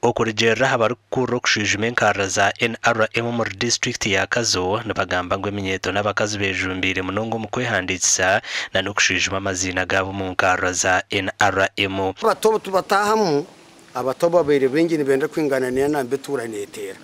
Okukyebera abarikukura okushwijuma enkarara za NRM muri district ya Kazo nibagamba ngu eminyeto n'abakazi bejumbire munonga mu kwehandikisa na n'okushwijuma amazina gabo mu nkarara za NRM. Abatobo tubatahamu abatobo babiri bengi nibenda kwingananira na mbetura netera.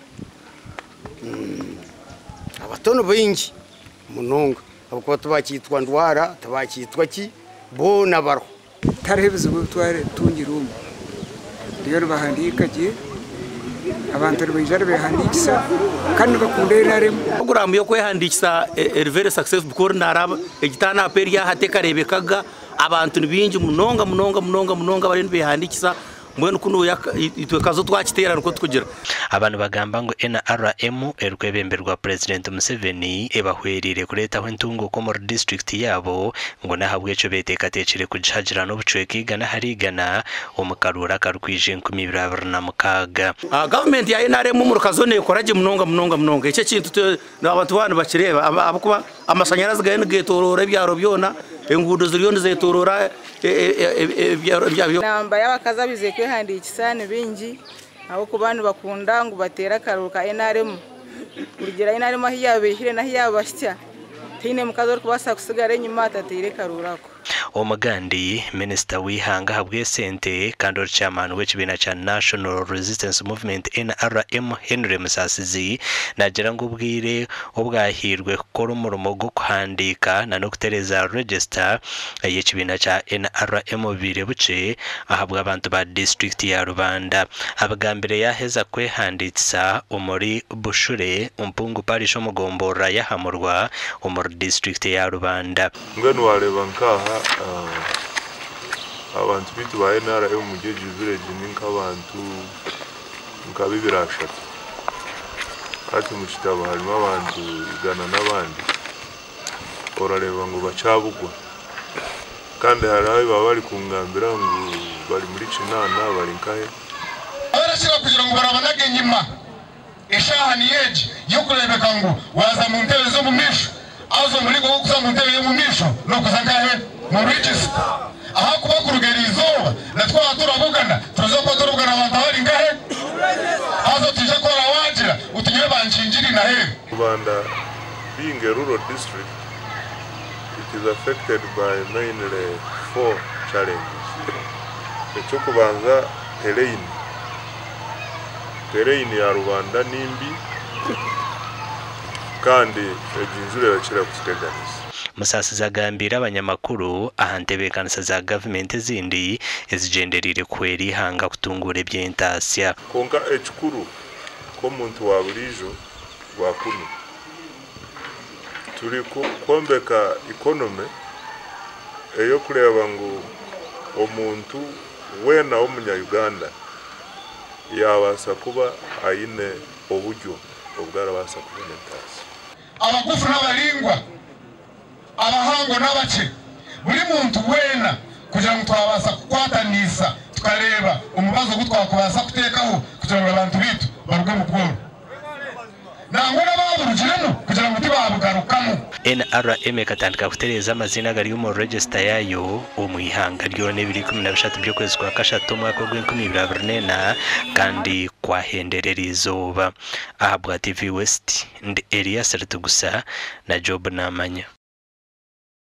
Abatono bengi munonga abako tubakitwa ndwara tabakitwa ki bo nabaro tarebezo butware tungirumu rero bahandika je abantu bajare behandikisa kandi bakunda NRM program yo kwehandikisa very successful because naraba egitana peria hatekarebekaga abantu nibingi munonga bari behandikisa mbona kuno itwe Kazo twakitera nuko tukugira abantu bagamba ngo NRM erwebemberwa President Museveni ebahwerire kureta hwentungo ko muri district yabo ngo nahabwe cyo betekatekire kujagira no bucwekiga na harigana omukarura karkwije 2026. Government ya NRM mu Kazo ne koraje munonga icyo kintu abantu bana bakireba abakuba amashanyarazi gane getorora byaro byona engudo ziriyo zetorora namba y'abakaza bize kwehandikisa bingi aho ku bantu bakunda ngo batera karuka NRM urugera NRM ahiyabehire nahiyabashya tine mukazo kubasa kusigara nyuma atatire karurako. Omugandi Minister wihanga habwe sente kandi chairman w'ekibina cha National Resistance Movement NRM Henry Musasizi nagira ngo ubwire obwahirwe gukora umurumo go kuhandika na no kutereza register y'ekibina cha NRM bire buce ahabwa abantu ba district ya Rubanda abagambire yaheza kwehanditsa omuri Bushure umpungu parish omugombora yahamurwa omuri district ya Rubanda. Ngano wareba nkaha abantu bitu ba NRM mu Jeju village n'inkabantu nkabibirashatu kati mu kitabo harimo abantu igana n'abandi orareba ngo bacabugwa kandi haraho baba bari kungambira ngo bari muri Kinana bari nkahe barashira kugira ngo barabanage nyima eshaha ni yeje yo kurebeka ngo waza mu ntebe zo mu misho azo muri go kuza mu ntebe yo mu misho no kuzangahe mu riches aha kuba kurugera izuba natwa turabugana turabugana abantu bari ngahe azo tije ko rawagira utinye banshinjiri na he Rwanda being a rural district it is affected by mainly 4 challenges. Icyo kubanza terrain ya Rwanda nimbi kandi eginzure yakira kuteganiza. Musasiza agambira abanyamakuru ahantebekanisa za government zindi ezigenderire kweri hanga kutungura eby'entasya konka ekikuru ko muntu wa burijo wakunu turi kombeka economy eyo kureba ngo omuntu wena omunya Uganda yabasa kuba ayine oburyo obwarabasa kubona entasya abagufu n'abalingwa abahango n'abace buri muntu wena kugira ngo twabasa kukwatanisa tukareba umubazo gutwakubasa kutekaho kugira ngo abantu bitu baruge mu bworo nango n'ababurugiremo kugira ngo tibabugarukamo. NRM katandika kutereza amazina gari mu register yayo omwihanga ryo ne 2013 byo kwezi kwa kashatu mwaka w'2024 kandi kuhendeire izuba ahabwa TV West ndi Elias Ritugusa na Job Namanya.